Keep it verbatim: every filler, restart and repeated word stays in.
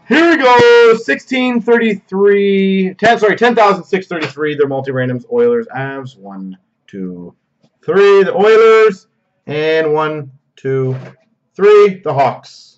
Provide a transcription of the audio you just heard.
Here we go. sixteen thirty-three. ten, sorry, ten thousand six hundred thirty-three. They're multi-randoms. Oilers, Avs. One, two, three. The Oilers. And one, two, three. The Hawks.